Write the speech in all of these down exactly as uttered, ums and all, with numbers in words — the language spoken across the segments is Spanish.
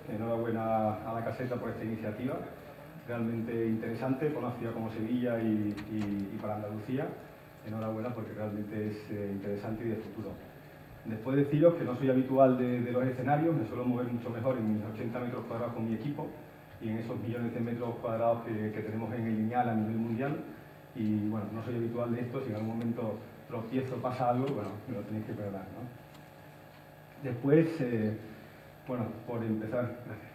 Enhorabuena a la caseta por esta iniciativa, realmente interesante para una ciudad como Sevilla y, y, y para Andalucía. Enhorabuena porque realmente es eh, interesante y de futuro. Después deciros que no soy habitual de, de los escenarios, me suelo mover mucho mejor en mis ochenta metros cuadrados con mi equipo y en esos millones de metros cuadrados que, que tenemos en el lineal a nivel mundial. Y bueno, no soy habitual de esto, si en algún momento tropiezo, pasa algo, bueno, me lo tenéis que perdonar, ¿no? Después, eh, bueno, por empezar,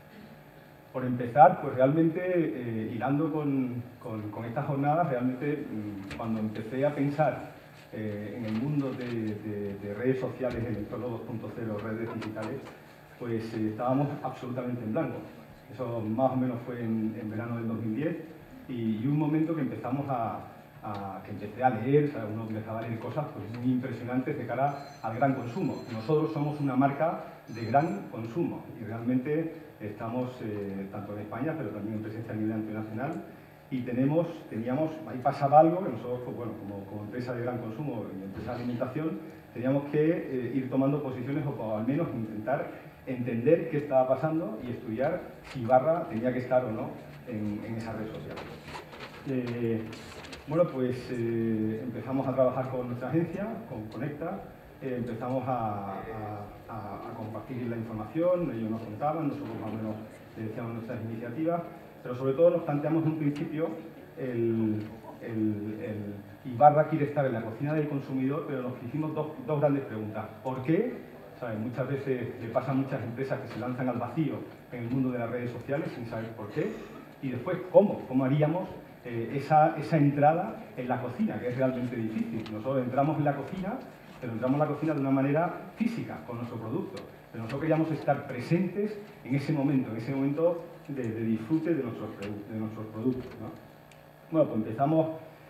por empezar, pues realmente, eh, hilando con, con, con estas jornadas, realmente cuando empecé a pensar eh, en el mundo de, de, de redes sociales, el entorno dos punto cero, redes digitales, pues eh, estábamos absolutamente en blanco. Eso más o menos fue en, en verano del dos mil diez y, y un momento que empezamos a, a que empecé a leer, o sea, uno empezaba a leer cosas pues, muy impresionantes de cara al gran consumo. Nosotros somos una marca de gran consumo y realmente estamos eh, tanto en España, pero también en presencia a nivel internacional y tenemos, teníamos, ahí pasaba algo que nosotros, pues, bueno, como, como empresa de gran consumo y empresa de alimentación, teníamos que eh, ir tomando posiciones o al menos intentar entender qué estaba pasando y estudiar si Ibarra tenía que estar o no en, en esa red social. Eh, bueno, pues eh, empezamos a trabajar con nuestra agencia, con Conecta, eh, empezamos a, a, a, a compartir la información, ellos nos contaban, nosotros más o menos les decíamos nuestras iniciativas, pero sobre todo nos planteamos en un principio el, el, el Ibarra quiere estar en la cocina del consumidor, pero nos hicimos dos, dos grandes preguntas. ¿Por qué? ¿Saben? Muchas veces le pasa a muchas empresas que se lanzan al vacío en el mundo de las redes sociales sin saber por qué. Y después, ¿cómo? ¿Cómo haríamos eh, esa, esa entrada en la cocina, que es realmente difícil? Nosotros entramos en la cocina, pero entramos en la cocina de una manera física, con nuestro producto. Pero nosotros queríamos estar presentes en ese momento, en ese momento de, de disfrute de nuestros, de nuestros productos, ¿no? Bueno, pues empezamos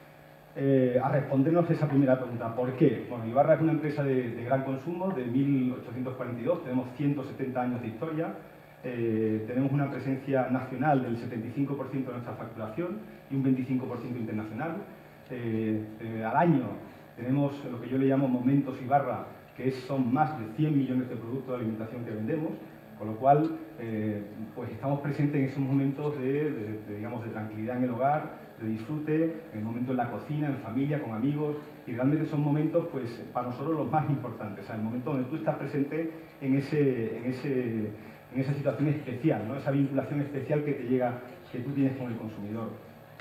eh, a respondernos esa primera pregunta. ¿Por qué? Bueno, Ibarra es una empresa de, de gran consumo, de mil ochocientos cuarenta y dos, tenemos ciento setenta años de historia, eh, tenemos una presencia nacional del setenta y cinco por ciento de nuestra facturación y un veinticinco por ciento internacional. Eh, eh, al año tenemos lo que yo le llamo momentos Ibarra, que es, son más de cien millones de productos de alimentación que vendemos, con lo cual eh, pues estamos presentes en esos momentos de, de, de, digamos, de tranquilidad en el hogar, de disfrute, en el momento en la cocina, en familia, con amigos, y realmente son momentos pues para nosotros los más importantes, o sea, el momento donde tú estás presente en, ese, en, ese, en esa situación especial, ¿no? Esa vinculación especial que te llega, que tú tienes con el consumidor.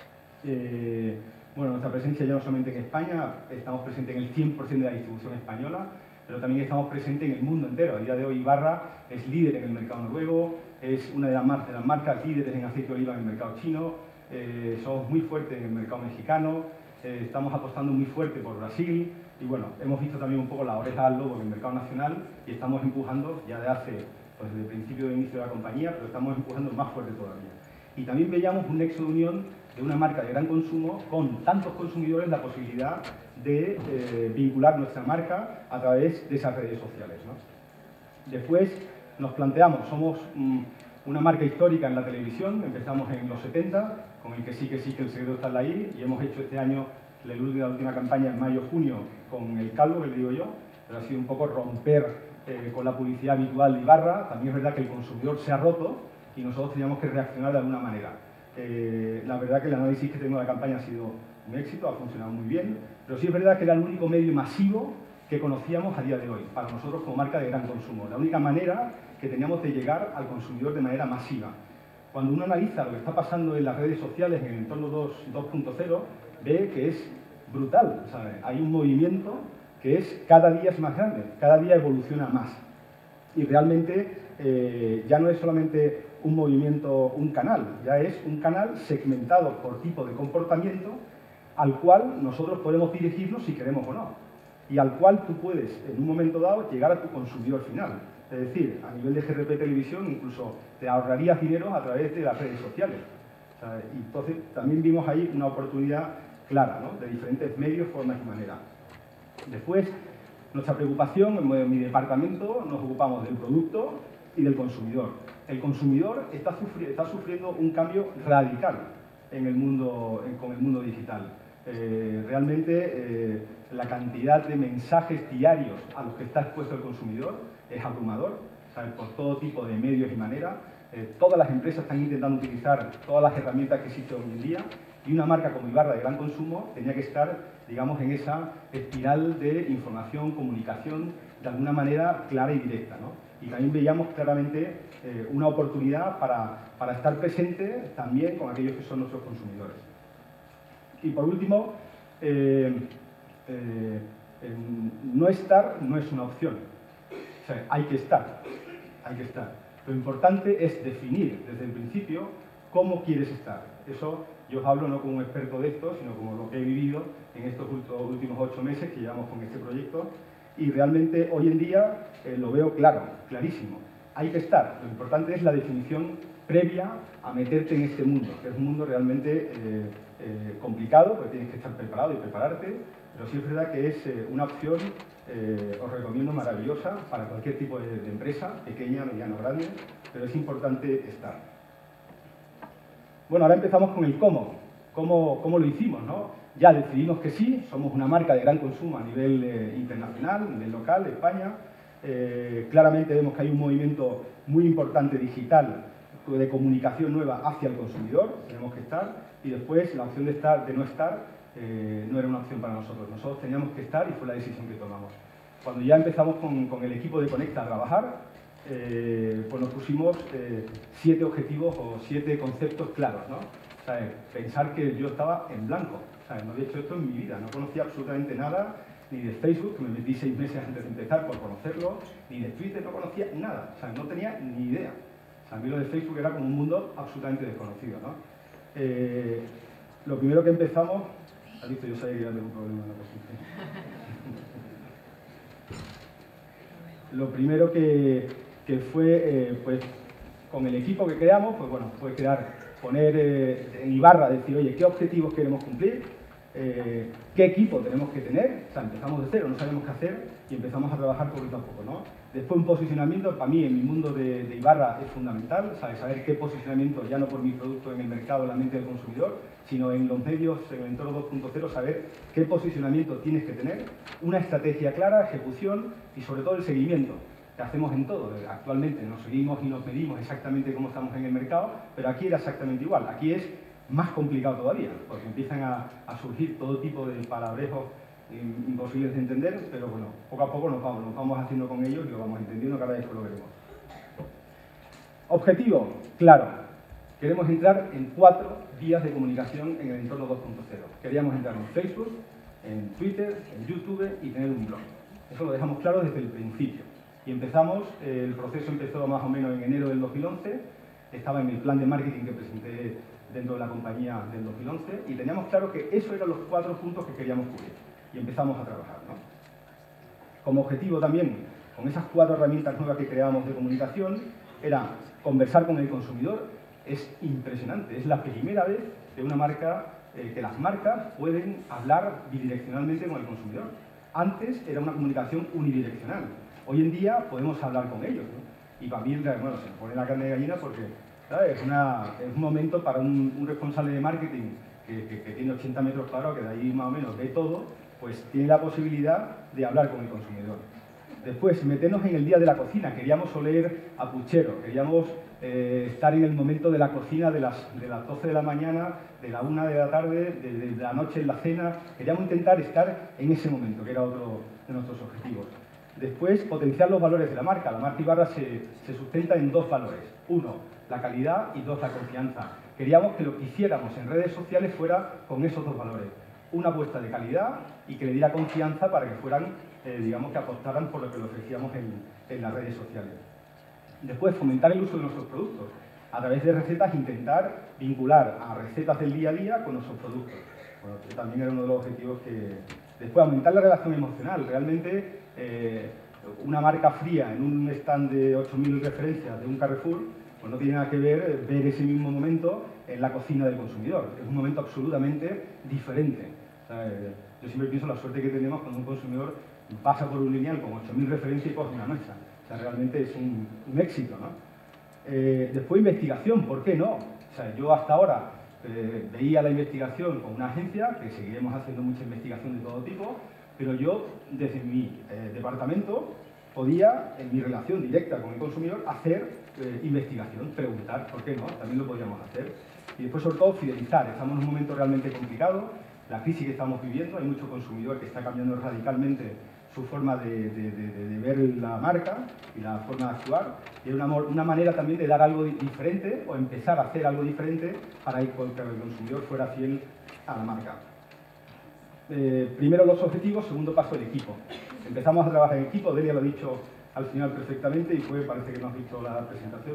Eh, bueno, nuestra presencia ya no solamente en España, estamos presentes en el cien por ciento de la distribución española, pero también estamos presentes en el mundo entero. A día de hoy Ibarra es líder en el mercado noruego, es una de las, mar de las marcas líderes en aceite de oliva en el mercado chino, eh, somos muy fuertes en el mercado mexicano, eh, estamos apostando muy fuerte por Brasil y bueno, hemos visto también un poco la oreja al lobo en el mercado nacional y estamos empujando ya de hace, pues desde el principio de inicio de la compañía, pero estamos empujando más fuerte todavía. Y también veíamos un nexo de unión de una marca de gran consumo con tantos consumidores, la posibilidad de eh, vincular nuestra marca a través de esas redes sociales, ¿no? Después nos planteamos, somos mm, una marca histórica en la televisión, empezamos en los setenta, con el que sí que sí que el secreto está en la I, y hemos hecho este año la última, la última campaña en mayo-junio con el calvo, que le digo yo, pero ha sido un poco romper eh, con la publicidad habitual de Ibarra. También es verdad que el consumidor se ha roto y nosotros teníamos que reaccionar de alguna manera. Eh, la verdad que el análisis que tengo de la campaña ha sido un éxito, ha funcionado muy bien, pero sí es verdad que era el único medio masivo que conocíamos a día de hoy, para nosotros como marca de gran consumo, la única manera que teníamos de llegar al consumidor de manera masiva. Cuando uno analiza lo que está pasando en las redes sociales, en el entorno dos punto cero, ve que es brutal, ¿sabes? Hay un movimiento que es cada día es más grande, cada día evoluciona más. Y realmente eh, ya no es solamente un movimiento, un canal, ya es un canal segmentado por tipo de comportamiento al cual nosotros podemos dirigirnos si queremos o no, y al cual tú puedes en un momento dado llegar a tu consumidor final. Es decir, a nivel de G R P Televisión incluso te ahorrarías dinero a través de las redes sociales. O sea, y entonces también vimos ahí una oportunidad clara, ¿no? De diferentes medios, formas y maneras. Después, nuestra preocupación, en mi departamento nos ocupamos del producto y del consumidor. El consumidor está, sufri está sufriendo un cambio radical en el mundo, en, con el mundo digital. Eh, realmente eh, la cantidad de mensajes diarios a los que está expuesto el consumidor es abrumador, ¿sabes? Por todo tipo de medios y maneras. Eh, todas las empresas están intentando utilizar todas las herramientas que existen hoy en día y una marca como Ibarra de gran consumo tenía que estar, digamos, en esa espiral de información, comunicación, de alguna manera clara y directa, ¿no? Y también veíamos claramente eh, una oportunidad para, para estar presente también con aquellos que son nuestros consumidores. Y por último, eh, eh, no estar no es una opción. O sea, hay que estar, hay que estar. Lo importante es definir desde el principio cómo quieres estar. Eso yo os hablo no como un experto de esto, sino como lo que he vivido en estos últimos ocho meses que llevamos con este proyecto. Y realmente hoy en día eh, lo veo claro, clarísimo. Hay que estar. Lo importante es la definición previa a meterte en este mundo, que es un mundo realmente eh, eh, complicado, porque tienes que estar preparado y prepararte, pero sí es verdad que es eh, una opción, eh, os recomiendo, maravillosa para cualquier tipo de, de empresa, pequeña, mediana o grande, pero es importante estar. Bueno, ahora empezamos con el cómo. ¿Cómo, cómo lo hicimos, no? Ya decidimos que sí, somos una marca de gran consumo a nivel eh, internacional, a nivel local, de España. Eh, claramente vemos que hay un movimiento muy importante digital de comunicación nueva hacia el consumidor, tenemos que estar, y después la opción de estar, de no estar, eh, no era una opción para nosotros. Nosotros teníamos que estar y fue la decisión que tomamos. Cuando ya empezamos con, con el equipo de Conecta a trabajar, eh, pues nos pusimos eh, siete objetivos o siete conceptos claros, ¿no? O sea, pensar que yo estaba en blanco, o sea, no había hecho esto en mi vida, no conocía absolutamente nada, ni de Facebook, que me metí seis meses antes de empezar por conocerlo, ni de Twitter, no conocía nada, o sea, no tenía ni idea. O sea, a mí lo de Facebook era como un mundo absolutamente desconocido, ¿no? Eh, lo primero que empezamos... ¿Has visto? Yo sabía que iba a tener un problema en la posición. Lo primero que, que fue, eh, pues, con el equipo que creamos, pues bueno, fue crear, poner eh, en Ibarra, decir, oye, ¿qué objetivos queremos cumplir? Eh, ¿Qué equipo tenemos que tener? O sea, empezamos de cero, no sabemos qué hacer y empezamos a trabajar poquito a poco, ¿no? Después un posicionamiento, para mí, en mi mundo de, de Ibarra es fundamental, ¿sabes? Saber qué posicionamiento, ya no por mi producto en el mercado, en la mente del consumidor, sino en los medios, en el entorno dos punto cero, saber qué posicionamiento tienes que tener, una estrategia clara, ejecución y sobre todo el seguimiento, que hacemos en todo. Actualmente nos seguimos y nos medimos exactamente cómo estamos en el mercado, pero aquí era exactamente igual. Aquí es más complicado todavía, porque empiezan a, a surgir todo tipo de palabrejos imposibles de entender, pero bueno, poco a poco nos vamos, nos vamos haciendo con ellos y lo vamos entendiendo cada vez que lo veremos. Objetivo, claro. Queremos entrar en cuatro vías de comunicación en el entorno dos punto cero. Queríamos entrar en Facebook, en Twitter, en YouTube y tener un blog. Eso lo dejamos claro desde el principio. Y empezamos, eh, el proceso empezó más o menos en enero del dos mil once, estaba en el plan de marketing que presenté dentro de la compañía del dos mil once y teníamos claro que esos eran los cuatro puntos que queríamos cubrir. Y empezamos a trabajar, ¿no? Como objetivo también, con esas cuatro herramientas nuevas que creábamos de comunicación, era conversar con el consumidor. Es impresionante, es la primera vez de una marca, eh, que las marcas pueden hablar bidireccionalmente con el consumidor. Antes era una comunicación unidireccional. Hoy en día podemos hablar con ellos, ¿no? Y para mí, bueno, se me pone la carne de gallina porque, ¿sabes? Es, una, es un momento para un, un responsable de marketing que, que, que tiene ochenta metros cuadrados, que de ahí más o menos ve todo, pues tiene la posibilidad de hablar con el consumidor. Después, meternos en el día de la cocina. Queríamos oler a puchero, queríamos eh, estar en el momento de la cocina de las, de las doce de la mañana, de la una de la tarde, de, de la noche en la cena. Queríamos intentar estar en ese momento, que era otro de nuestros objetivos. Después, potenciar los valores de la marca. La marca Ibarra se, se sustenta en dos valores. Uno, la calidad y dos, la confianza. Queríamos que lo que hiciéramos en redes sociales fuera con esos dos valores. Una apuesta de calidad y que le diera confianza para que fueran, eh, digamos, que apostaran por lo que le ofrecíamos en, en las redes sociales. Después, fomentar el uso de nuestros productos. A través de recetas, intentar vincular a recetas del día a día con nuestros productos. Bueno, que también era uno de los objetivos que... Después, aumentar la relación emocional. Realmente, eh, una marca fría en un stand de ocho mil referencias de un Carrefour, pues no tiene nada que ver ver ese mismo momento en la cocina del consumidor. Es un momento absolutamente diferente. O sea, eh, yo siempre pienso la suerte que tenemos cuando un consumidor pasa por un lineal con ocho mil referencias y coge una nuestra. O sea, realmente es un, un éxito, ¿no? Eh, después, investigación. ¿Por qué no? O sea, yo hasta ahora eh, veía la investigación con una agencia, que seguiremos haciendo mucha investigación de todo tipo, pero yo, desde mi eh, departamento, podía, en mi relación directa con el consumidor, hacer eh, investigación, preguntar, ¿por qué no? También lo podríamos hacer. Y después, sobre todo, fidelizar. Estamos en un momento realmente complicado, la crisis que estamos viviendo, hay mucho consumidor que está cambiando radicalmente su forma de, de, de, de ver la marca y la forma de actuar, y es una, una manera también de dar algo diferente o empezar a hacer algo diferente para que el consumidor fuera fiel a la marca. Eh, primero los objetivos, segundo paso el equipo. Empezamos a trabajar en equipo, Delia lo ha dicho al final perfectamente y fue, parece que no has visto la presentación,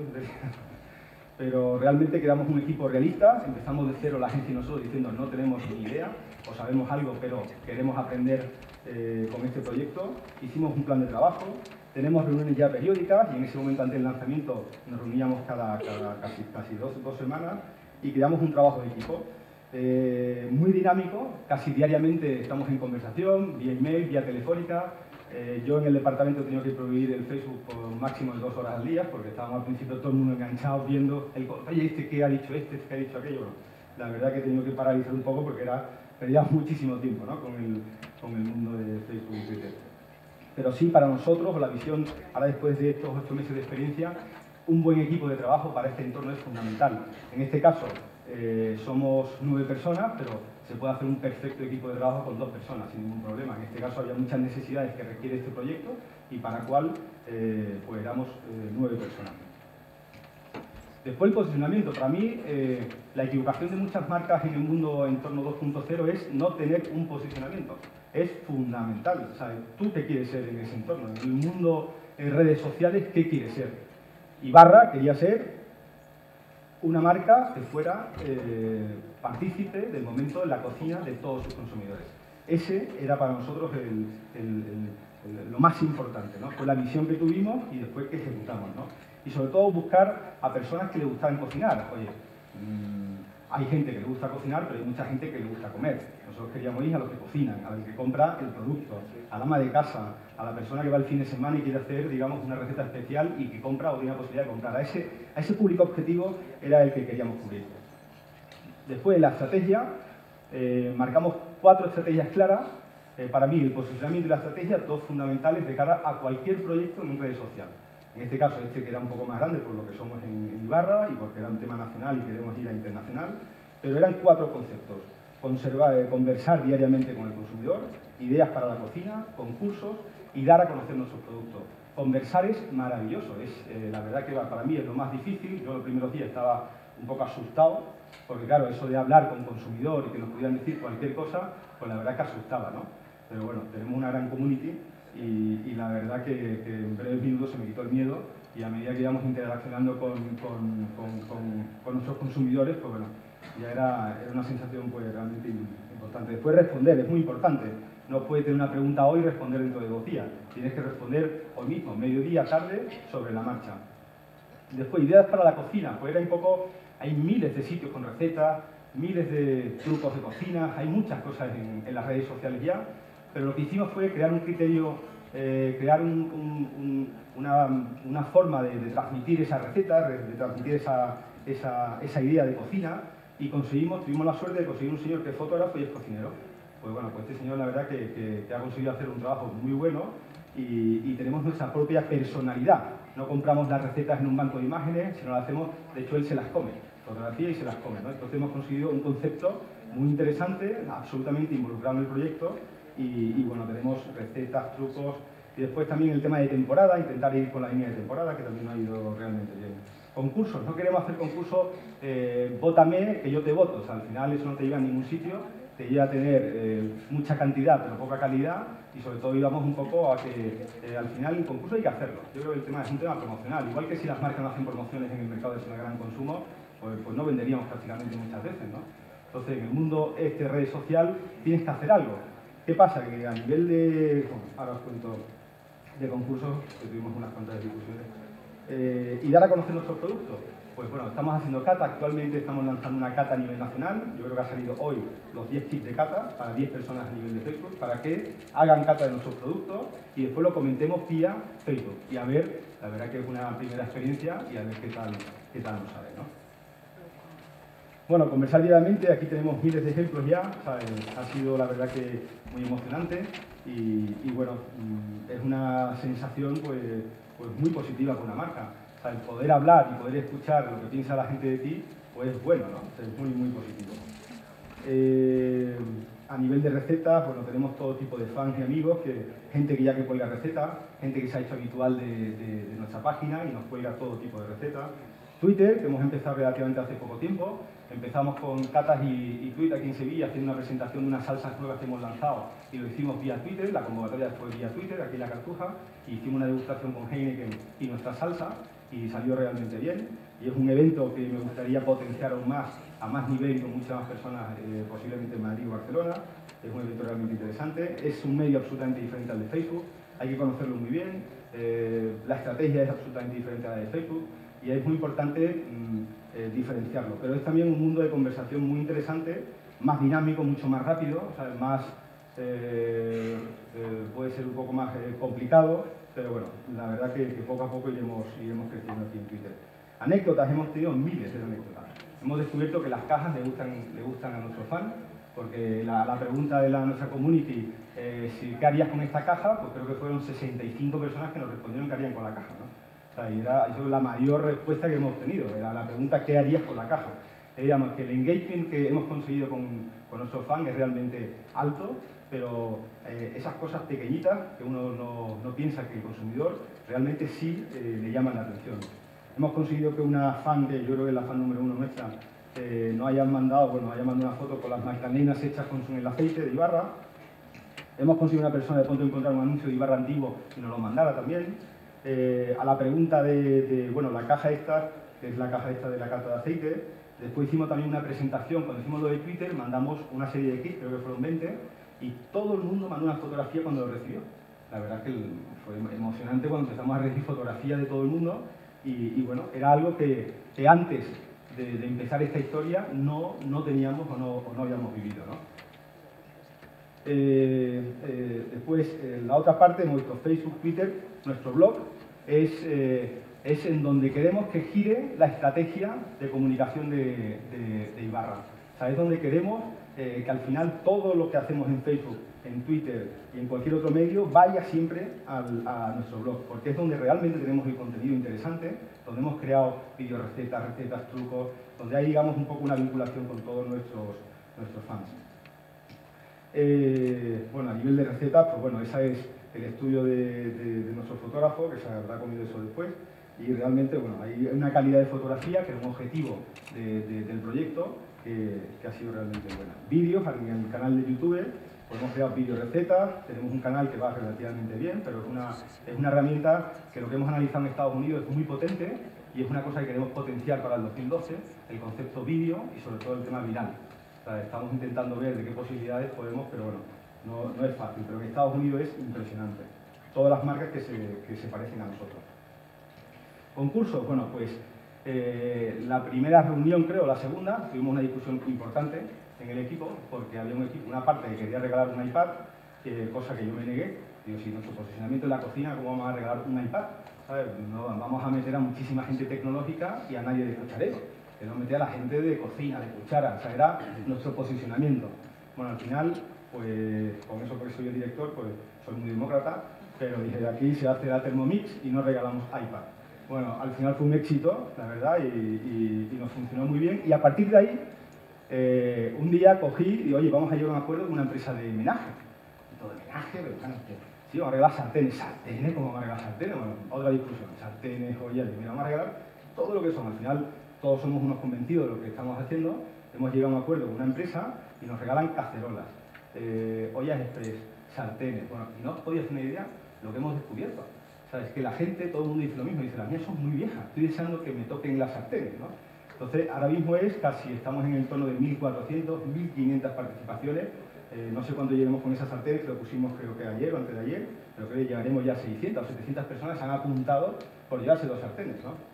pero realmente creamos un equipo realista, empezamos de cero la agencia y nosotros diciendo no tenemos ni idea, o sabemos algo pero queremos aprender eh, con este proyecto, hicimos un plan de trabajo, tenemos reuniones ya periódicas y en ese momento antes del lanzamiento nos reuníamos cada, cada casi, casi dos, dos semanas y creamos un trabajo de equipo. Eh, muy dinámico, casi diariamente estamos en conversación, vía email, vía telefónica. Eh, yo en el departamento he tenido que prohibir el Facebook por un máximo de dos horas al día, porque estábamos al principio todo el mundo enganchado viendo, el, oye, este qué ha dicho este, este qué ha dicho aquello. Bueno, la verdad que he tenido que paralizar un poco porque era, perdía muchísimo tiempo, ¿no? con, el, con el mundo de Facebook y Twitter. Pero sí, para nosotros, la visión, ahora después de estos ocho meses de experiencia, un buen equipo de trabajo para este entorno es fundamental. En este caso, Eh, somos nueve personas, pero se puede hacer un perfecto equipo de trabajo con dos personas sin ningún problema. En este caso había muchas necesidades que requiere este proyecto y para el cual eh, pues éramos eh, nueve personas. Después el posicionamiento. Para mí eh, la equivocación de muchas marcas en el mundo entorno dos punto cero es no tener un posicionamiento. Es fundamental. O sea, ¿tú qué quieres ser en ese entorno? En el mundo en redes sociales, ¿qué quieres ser? Ibarra quería ser una marca que fuera eh, partícipe del momento en la cocina de todos sus consumidores. Ese era para nosotros el, el, el, el, lo más importante, ¿no? Fue la visión que tuvimos y después que ejecutamos, ¿no? Y sobre todo buscar a personas que le gustaban cocinar. Oye, mmm, hay gente que le gusta cocinar, pero hay mucha gente que le gusta comer. Nosotros queríamos ir a los que cocinan, a los que compra el producto, al ama de casa, a la persona que va el fin de semana y quiere hacer, digamos, una receta especial y que compra o tiene la posibilidad de comprar. A ese, a ese público objetivo era el que queríamos cubrir. Después, la estrategia, eh, marcamos cuatro estrategias claras. Eh, para mí, el posicionamiento y la estrategia, dos fundamentales de cara a cualquier proyecto en redes sociales. En este caso, este que era un poco más grande por lo que somos en, en Ibarra y porque era un tema nacional y queremos ir a internacional, pero eran cuatro conceptos. Conservar, eh, conversar diariamente con el consumidor, ideas para la cocina, concursos y dar a conocer nuestros productos. Conversar es maravilloso, es, eh, la verdad que para mí es lo más difícil. Yo los primeros días estaba un poco asustado, porque claro, eso de hablar con consumidor y que nos pudieran decir cualquier cosa, pues la verdad que asustaba, ¿no? Pero bueno, tenemos una gran community y, y la verdad que, que en breves minutos se me quitó el miedo y a medida que íbamos interaccionando con, con, con, con, con nuestros consumidores, pues bueno, ya era, era una sensación pues realmente importante. Después responder, es muy importante. No puedes tener una pregunta hoy y responder dentro de dos días. Tienes que responder hoy mismo, mediodía, tarde, sobre la marcha. Después, ideas para la cocina. Pues era un poco, hay miles de sitios con recetas, miles de trucos de cocina, hay muchas cosas en, en las redes sociales ya, pero lo que hicimos fue crear un criterio, eh, crear un, un, un, una, una forma de, de transmitir esa receta, de, de transmitir esa, esa, esa idea de cocina, y conseguimos, tuvimos la suerte de conseguir un señor que es fotógrafo y es cocinero. Pues bueno, pues este señor la verdad que, que, que ha conseguido hacer un trabajo muy bueno y, y tenemos nuestra propia personalidad. No compramos las recetas en un banco de imágenes, sino las hacemos, de hecho él se las come, fotografía y se las come, ¿no? Entonces hemos conseguido un concepto muy interesante, absolutamente involucrado en el proyecto y, y bueno, tenemos recetas, trucos y después también el tema de temporada, intentar ir con la línea de temporada que también ha ido realmente bien. Concursos, no queremos hacer concursos, eh, vótame, que yo te voto, o sea, al final eso no te lleva a ningún sitio, te lleva a tener eh, mucha cantidad pero poca calidad y sobre todo íbamos un poco a que eh, al final el concurso hay que hacerlo. Yo creo que el tema es un tema promocional, igual que si las marcas no hacen promociones en el mercado de gran consumo, pues, pues no venderíamos prácticamente muchas veces, ¿no? Entonces, en el mundo este red social tienes que hacer algo. ¿Qué pasa? Que a nivel de, bueno, ahora os cuento de concursos, que tuvimos unas cuantas discusiones, eh, y dar a conocer nuestros productos. Pues bueno, estamos haciendo cata, actualmente estamos lanzando una cata a nivel nacional, yo creo que ha salido hoy los diez kits de cata para diez personas a nivel de Facebook, para que hagan cata de nuestros productos y después lo comentemos vía Facebook. Y a ver, la verdad que es una primera experiencia y a ver qué tal, qué tal nos sale, ¿no? Bueno, conversar diariamente, aquí tenemos miles de ejemplos ya, ¿sabes? Ha sido la verdad que muy emocionante y, y bueno, es una sensación pues, pues muy positiva con la marca. O sea, el poder hablar y poder escuchar lo que piensa la gente de ti, pues es bueno, ¿no? O sea, es muy, muy positivo. Eh, a nivel de recetas, bueno, tenemos todo tipo de fans y amigos, que, gente que ya que cuelga recetas, gente que se ha hecho habitual de, de, de nuestra página y nos cuelga todo tipo de recetas. Twitter, que hemos empezado relativamente hace poco tiempo. Empezamos con Catas y, y Twitter aquí en Sevilla, haciendo una presentación de unas salsas nuevas que hemos lanzado y lo hicimos vía Twitter, la convocatoria fue vía Twitter, aquí en La Cartuja, y hicimos una degustación con Heineken y nuestra salsa y salió realmente bien. Y es un evento que me gustaría potenciar aún más, a más nivel y con muchas más personas, eh, posiblemente en Madrid o Barcelona. Es un evento realmente interesante. Es un medio absolutamente diferente al de Facebook, hay que conocerlo muy bien. Eh, la estrategia es absolutamente diferente a la de Facebook y es muy importante mmm, eh, diferenciarlo. Pero es también un mundo de conversación muy interesante, más dinámico, mucho más rápido, o sea, más, eh, eh, puede ser un poco más eh, complicado, pero bueno, la verdad que, que poco a poco iremos, iremos creciendo aquí en Twitter. Anécdotas, hemos tenido miles de anécdotas. Hemos descubierto que las cajas le gustan, le gustan a nuestros fans, porque la, la pregunta de la, nuestra community, eh, si, ¿qué harías con esta caja? Pues creo que fueron sesenta y cinco personas que nos respondieron que harían con la caja, ¿no? O sea, y era, eso es la mayor respuesta que hemos tenido, era la pregunta ¿qué harías con la caja? Eh, digamos que el engagement que hemos conseguido con, con nuestros fans es realmente alto, pero eh, esas cosas pequeñitas que uno no, no piensa que el consumidor realmente sí eh, le llaman la atención. Hemos conseguido que una fan, que yo creo que es la fan número uno nuestra, eh, nos hayan mandado, bueno, haya mandado una foto con las magdalenas hechas con el aceite de Ibarra. Hemos conseguido una persona de pronto encontrar un anuncio de Ibarra antiguo y nos lo mandara también. Eh, a la pregunta de, de, bueno, la caja esta, que es la caja esta de la cata de aceite. Después hicimos también una presentación, cuando hicimos lo de Twitter, mandamos una serie de kits, creo que fueron veinte, y todo el mundo mandó una fotografía cuando lo recibió. La verdad es que fue emocionante cuando empezamos a recibir fotografías de todo el mundo, y, y bueno, era algo que, que antes de, de empezar esta historia no, no teníamos o no, o no habíamos vivido, ¿no? Eh, eh, después, eh, la otra parte, nuestro Facebook, Twitter, nuestro blog, es, eh, es en donde queremos que gire la estrategia de comunicación de, de, de Ibarra. O sea, es donde queremos eh, que al final todo lo que hacemos en Facebook, en Twitter y en cualquier otro medio vaya siempre al, a nuestro blog, porque es donde realmente tenemos el contenido interesante, donde hemos creado videorecetas, recetas, trucos, donde hay, digamos, un poco una vinculación con todos nuestros, nuestros fans. Eh, bueno, a nivel de recetas, pues bueno, ese es el estudio de, de, de nuestro fotógrafo, que se habrá comido eso después, y realmente, bueno, hay una calidad de fotografía que es un objetivo de, de, del proyecto que, que ha sido realmente buena. Vídeos, en el canal de YouTube, pues hemos creado vídeo recetas, tenemos un canal que va relativamente bien, pero es una, es una herramienta que lo que hemos analizado en Estados Unidos es muy potente y es una cosa que queremos potenciar para el dos mil doce, el concepto vídeo y sobre todo el tema viral. O sea, estamos intentando ver de qué posibilidades podemos, pero bueno, no, no es fácil, pero en Estados Unidos es impresionante. Todas las marcas que se, que se parecen a nosotros. Concursos, bueno, pues eh, la primera reunión, creo, la segunda, tuvimos una discusión importante en el equipo, porque había un equipo, una parte que quería regalar un iPad, eh, cosa que yo me negué. Digo, si nuestro posicionamiento en la cocina, ¿cómo vamos a regalar un iPad? ¿Sabes? No, vamos a meter a muchísima gente tecnológica y a nadie de cucharero. Queremos meter a la gente de cocina, de cuchara, o sea, era nuestro posicionamiento. Bueno, al final, pues, con eso porque soy el director, pues soy muy demócrata, pero dije, de aquí se hace la Thermomix y no regalamos iPad. Bueno, al final fue un éxito, la verdad, y, y, y nos funcionó muy bien. Y a partir de ahí, eh, un día cogí y digo, oye, vamos a llegar a un acuerdo con una empresa de menaje. Todo de menaje, pero bueno, sí, vamos a regalar sartenes. ¿Sartenes? ¿Cómo vamos a regalar sartenes? Bueno, otra discusión. Sartenes, joyas, mira, vamos a regalar todo lo que son. Al final, todos somos unos convencidos de lo que estamos haciendo. Hemos llegado a un acuerdo con una empresa y nos regalan cacerolas, eh, ollas express, sartenes. Bueno, y no os podéis hacer una idea lo que hemos descubierto. O sea, es que la gente, todo el mundo dice lo mismo, dice, las mías son muy viejas, estoy deseando que me toquen las sartenes, ¿no? Entonces, ahora mismo es casi, estamos en el tono de mil cuatrocientas, mil quinientas participaciones, eh, no sé cuánto lleguemos con esas sartenes, que lo pusimos creo que ayer o antes de ayer, pero creo que llegaremos ya a seiscientas o setecientas personas se han apuntado por llevarse dos sartenes, ¿no?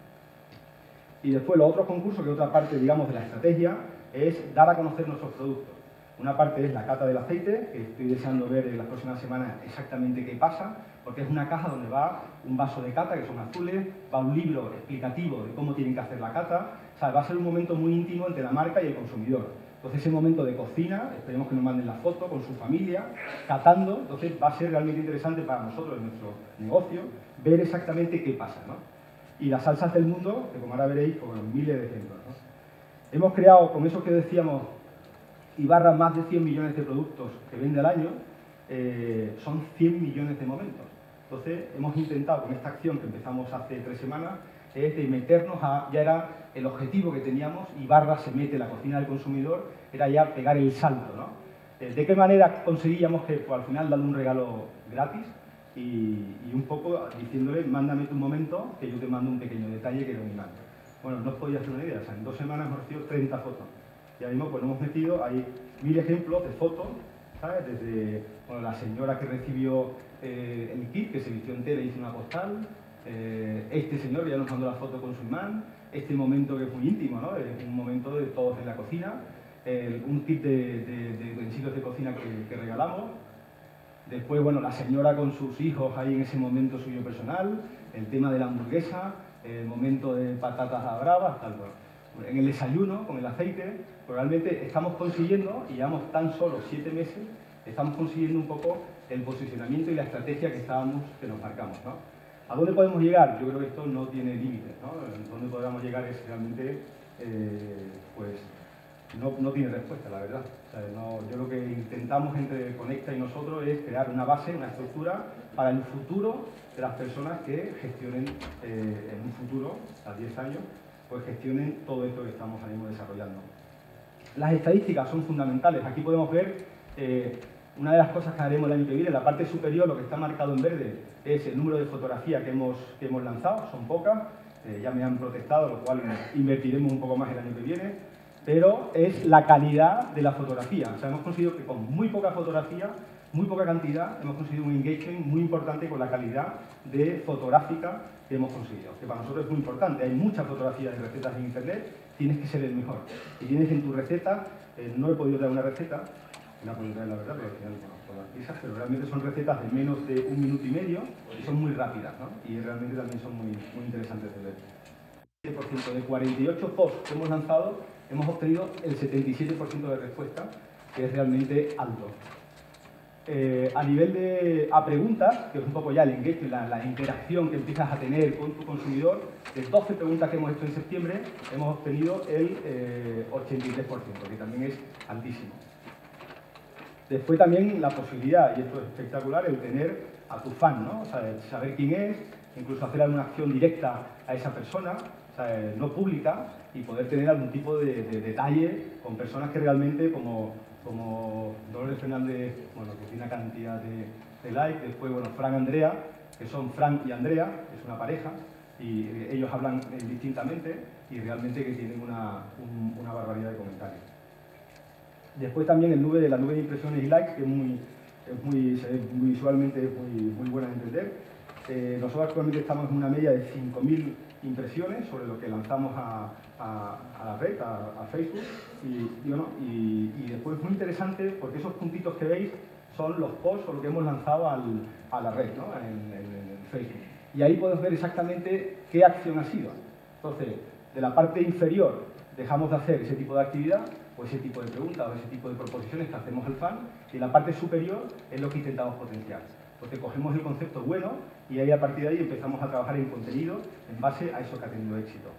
Y después, los otros concursos, que otra parte, digamos, de la estrategia, es dar a conocer nuestros productos. Una parte es la cata del aceite, que estoy deseando ver en las próximas semanas exactamente qué pasa, porque es una caja donde va un vaso de cata, que son azules, va un libro explicativo de cómo tienen que hacer la cata. O sea, va a ser un momento muy íntimo entre la marca y el consumidor. Entonces, ese momento de cocina, esperemos que nos manden la foto con su familia, catando. Entonces, va a ser realmente interesante para nosotros, en nuestro negocio, ver exactamente qué pasa, ¿no? y las salsas del mundo, que como ahora veréis, pues, bueno, miles de ejemplos, ¿no? Hemos creado, con eso que decíamos, Ibarra más de cien millones de productos que vende al año, eh, son cien millones de momentos. Entonces, hemos intentado con esta acción que empezamos hace tres semanas, es de meternos a, ya era el objetivo que teníamos, Ibarra se mete en la cocina del consumidor, era ya pegar el salto, ¿no? Eh, ¿De qué manera conseguíamos que, pues, al final, darle un regalo gratis y, y un poco diciéndole, mándame tu momento, que yo te mando un pequeño detalle que era un imán? Bueno, no os podía hacer una idea, o sea, en dos semanas hemos recibido treinta fotos. Y ahora mismo pues hemos metido, hay mil ejemplos de fotos, ¿sabes? Desde bueno, la señora que recibió eh, el kit, que se vistió entera y hizo una postal, eh, este señor que ya nos mandó la foto con su imán, este momento que es muy íntimo, ¿no? Es un momento de todos en la cocina, el, un kit de, de, de utensilios de cocina que, que regalamos. Después, bueno, la señora con sus hijos ahí en ese momento suyo personal, el tema de la hamburguesa, el momento de patatas a bravas, tal cual. En el desayuno, con el aceite, pues realmente estamos consiguiendo, y llevamos tan solo siete meses, estamos consiguiendo un poco el posicionamiento y la estrategia que, estábamos, que nos marcamos, ¿no? ¿A dónde podemos llegar? Yo creo que esto no tiene límites, ¿no? Dónde podamos llegar es realmente, eh, pues, no, no tiene respuesta, la verdad. O sea, no, yo lo que intentamos entre Conecta y nosotros es crear una base, una estructura para el futuro de las personas que gestionen eh, en un futuro, a diez años, pues gestionen todo esto que estamos ahora mismo desarrollando. Las estadísticas son fundamentales. Aquí podemos ver eh, una de las cosas que haremos el año que viene. En la parte superior, lo que está marcado en verde es el número de fotografías que hemos, que hemos lanzado. Son pocas, eh, ya me han protestado, lo cual invertiremos un poco más el año que viene. Pero es la calidad de la fotografía. O sea, hemos conseguido que con muy poca fotografía, muy poca cantidad, hemos conseguido un engagement muy importante con la calidad de fotográfica que hemos conseguido, que para nosotros es muy importante. Hay muchas fotografías de recetas en internet, tienes que ser el mejor. Y tienes en tu receta, eh, no he podido dar una receta, no he podido dar la verdad, pero al final, bueno, por las prisas, pero realmente son recetas de menos de un minuto y medio y son muy rápidas, ¿no? Y realmente también son muy, muy interesantes de ver. Por ciento de cuarenta y ocho posts que hemos lanzado, hemos obtenido el setenta y siete por ciento de respuesta, que es realmente alto. Eh, a nivel de a preguntas, que es un poco ya el engagement, la, la interacción que empiezas a tener con tu consumidor, de doce preguntas que hemos hecho en septiembre, hemos obtenido el eh, ochenta y tres por ciento, que también es altísimo. Después también la posibilidad, y esto es espectacular, el tener a tu fan, ¿no? O sea, saber quién es, incluso hacer alguna acción directa a esa persona, o sea, no pública, y poder tener algún tipo de, de detalle con personas que realmente, como, como Dolores Fernández, bueno, que tiene una cantidad de, de likes, después, bueno, Fran y Andrea, que son Fran y Andrea, es una pareja, y ellos hablan distintamente, y realmente que tienen una, un, una barbaridad de comentarios. Después también el nube de la nube de impresiones y likes, que es muy, es muy, se ve muy visualmente es muy, muy buena de entender. Eh, nosotros actualmente estamos en una media de cinco mil impresiones sobre lo que lanzamos a, a, a la red, a, a Facebook. Y, y, bueno, y, y después muy interesante porque esos puntitos que veis son los posts o lo que hemos lanzado al, a la red, ¿no? en, en, en Facebook. Y ahí podemos ver exactamente qué acción ha sido. Entonces, de la parte inferior dejamos de hacer ese tipo de actividad o ese tipo de preguntas o ese tipo de proposiciones que hacemos al fan, y en la parte superior es lo que intentamos potenciar. Entonces cogemos el concepto bueno y ahí a partir de ahí empezamos a trabajar en contenido en base a eso que ha tenido éxito.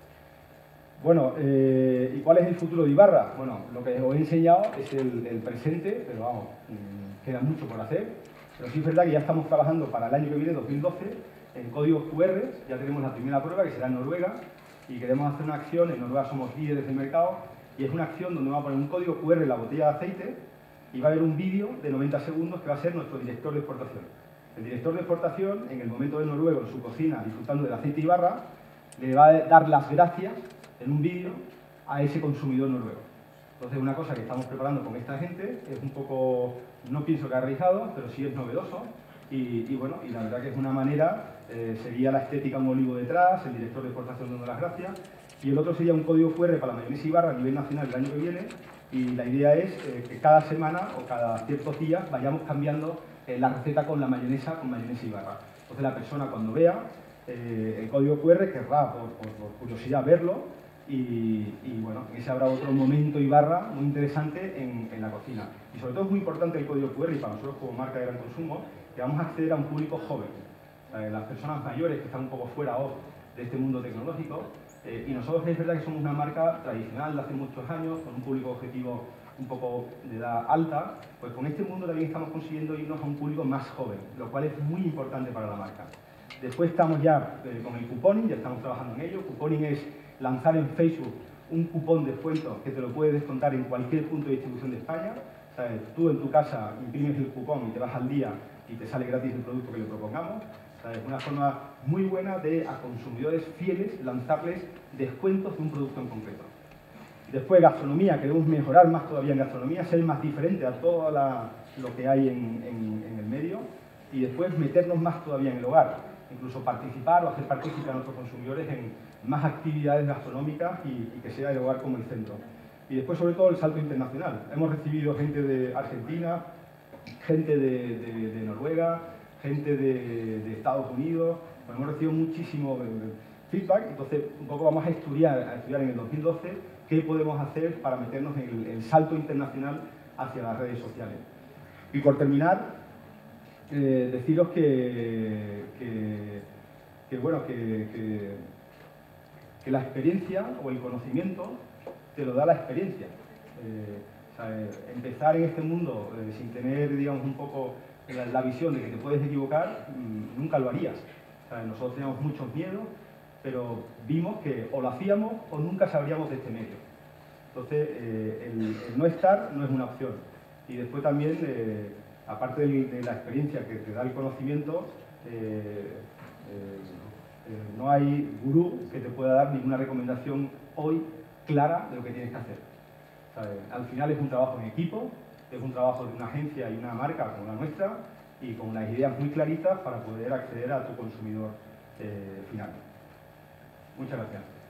Bueno, eh, ¿y cuál es el futuro de Ibarra? Bueno, lo que os he enseñado es el, el presente, pero vamos, mmm, queda mucho por hacer. Pero sí es verdad que ya estamos trabajando para el año que viene, dos mil doce, en códigos cu erre. Ya tenemos la primera prueba, que será en Noruega, y queremos hacer una acción. En Noruega somos líderes del mercado, y es una acción donde vamos a poner un código cu erre en la botella de aceite y va a haber un vídeo de noventa segundos que va a ser nuestro director de exportación. El director de exportación, en el momento del noruego, en su cocina, disfrutando del aceite Ibarra, le va a dar las gracias en un vídeo a ese consumidor noruego. Entonces, una cosa que estamos preparando con esta gente es un poco, no pienso que ha realizado, pero sí es novedoso. Y, y bueno, y la verdad que es una manera, eh, sería la estética un olivo detrás, el director de exportación dando las gracias, y el otro sería un código cu erre para la mayonesa Ibarra a nivel nacional el año que viene, y la idea es eh, que cada semana o cada ciertos días vayamos cambiando eh, la receta con la mayonesa, con mayonesa Ibarra. Entonces la persona cuando vea eh, el código cu erre querrá por, por, por curiosidad verlo, y, y bueno, ese habrá otro momento Ibarra muy interesante en, en la cocina. Y sobre todo es muy importante el código cu erre, y para nosotros como marca de gran consumo, que vamos a acceder a un público joven. Eh, las personas mayores que están un poco fuera o de este mundo tecnológico. Eh, y nosotros es verdad que somos una marca tradicional de hace muchos años, con un público objetivo un poco de edad alta, pues con este mundo también estamos consiguiendo irnos a un público más joven, lo cual es muy importante para la marca. Después estamos ya eh, con el couponing, ya estamos trabajando en ello. Couponing es lanzar en Facebook un cupón de descuento que te lo puedes descontar en cualquier punto de distribución de España. ¿Sabes? Tú en tu casa imprimes el cupón y te vas al día y te sale gratis el producto que le propongamos. ¿Sabes? Una forma muy buena de a consumidores fieles lanzarles descuentos de un producto en concreto. Después, gastronomía, queremos mejorar más todavía en gastronomía, ser más diferente a todo la, lo que hay en, en, en el medio, y después meternos más todavía en el hogar, incluso participar o hacer participar a nuestros consumidores en más actividades gastronómicas y, y que sea el hogar como el centro. Y después, sobre todo, el salto internacional. Hemos recibido gente de Argentina, gente de, de, de Noruega, gente de, de Estados Unidos, pues hemos recibido muchísimo feedback, entonces un poco vamos a estudiar, a estudiar en el dos mil doce qué podemos hacer para meternos en el, el salto internacional hacia las redes sociales. Y por terminar, eh, deciros que, que, que bueno, que, que, que la experiencia o el conocimiento te lo da la experiencia. Eh, o sea, eh, empezar en este mundo eh, sin tener, digamos, un poco la, la visión de que te puedes equivocar, mmm, nunca lo harías. O sea, nosotros teníamos muchos miedos, pero vimos que o lo hacíamos o nunca sabríamos de este medio. Entonces, eh, el, el no estar no es una opción. Y después también, eh, aparte de, de la experiencia que te da el conocimiento, eh, eh, eh, no hay gurú que te pueda dar ninguna recomendación hoy clara de lo que tienes que hacer. O sea, al final es un trabajo en equipo, es un trabajo de una agencia y una marca como la nuestra, y con unas ideas muy claritas para poder acceder a tu consumidor eh, final. Muchas gracias.